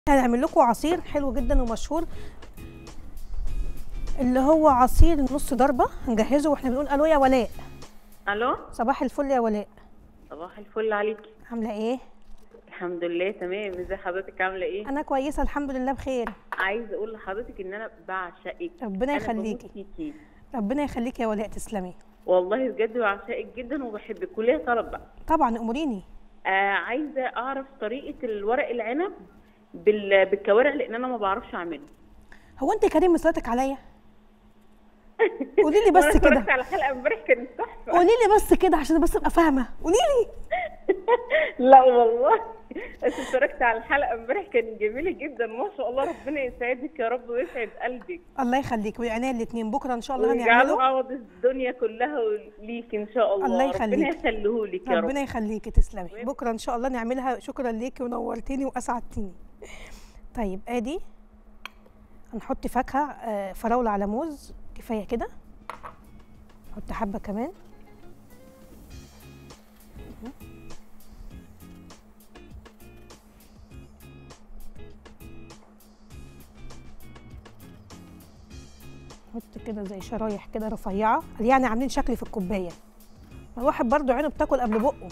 هنعمل لكم عصير حلو جدا ومشهور، اللي هو عصير نص ضربه. هنجهزه واحنا بنقول الو يا ولاء. الو، صباح الفل يا ولاء. صباح الفل عليكي. عامله ايه؟ الحمد لله تمام. ازي حضرتك؟ عامله ايه؟ انا كويسه الحمد لله بخير. عايزه اقول لحضرتك ان انا بعشقك. ربنا انا بموت يخليكي. فيكي. ربنا يخليكي يا ولاء، تسلمي. والله بجد بعشقك جدا وبحبك وليا طلب بقى. طبعا اموريني. عايزه اعرف طريقه الورق العنب بالكوارع لان انا ما بعرفش اعمله. هو انت كريم مسلطك عليا؟ قولي لي بس كده. اتفرجت على حلقه امبارح كانت تحفه. قولي لي بس كده عشان بس ابقى فاهمه، قولي لي. لا والله بس اتفرجت على الحلقه امبارح كانت جميله جدا ما شاء الله. ربنا يسعدك يا رب ويسعد قلبك. الله يخليك، وعينيا الاثنين بكره ان شاء الله ويجعله هنعمله. عوض الدنيا كلها ليك ان شاء الله. الله يخليك. ربنا يخليهولك يا رب. ربنا يخليكي، تسلمي. بكره ان شاء الله نعملها. شكرا ليكي ونورتيني واسعدتيني. طيب ادي هنحط فاكهه، فراوله على موز، كفايه كده. نحط حبه كمان. نحط كده زي شرايح كده رفيعه، يعني عاملين شكل في الكوبايه. الواحد برضو عينه بتاكل قبل بقه.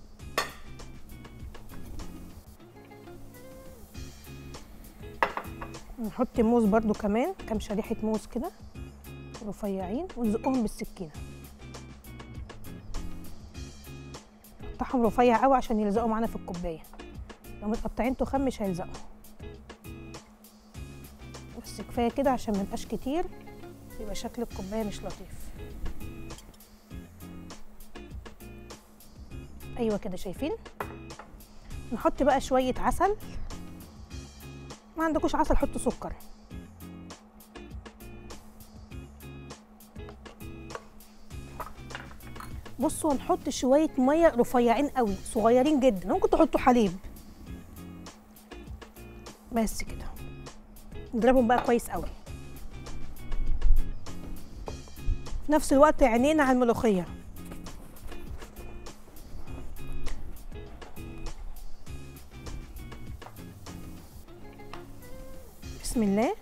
نحط موز برضو كمان، كام شريحه موز كده رفيعين ونزقهم بالسكينه. نقطعهم رفيع قوي عشان يلزقوا معانا في الكوبايه. لو متقطعين تخان مش هيلزقوا. بس كفايه كده عشان ما يبقاش كتير، يبقى شكل الكوبايه مش لطيف. ايوه كده، شايفين؟ نحط بقى شويه عسل. ما عندكوش عسل حطوا سكر. بصوا هنحط شويه ميه رفيعين قوي صغيرين جدا، ممكن تحطوا حليب. بس كده نضربهم بقى كويس قوي. في نفس الوقت عينينا على الملوخيه. بسم الله.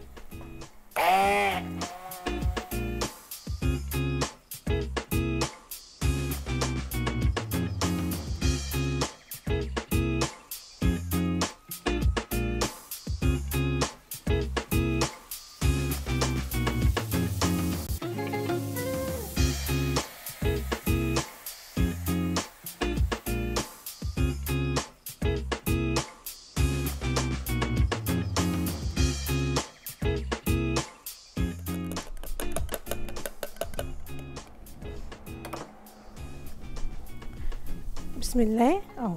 بسم الله اهو.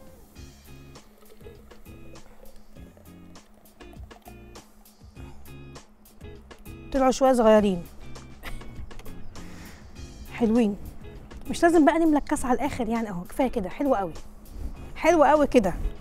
طلعوا شويه صغيرين حلوين. مش لازم بقى نملى الكاس على الاخر يعني، اهو كفايه كده. حلو قوي، حلو قوي كده.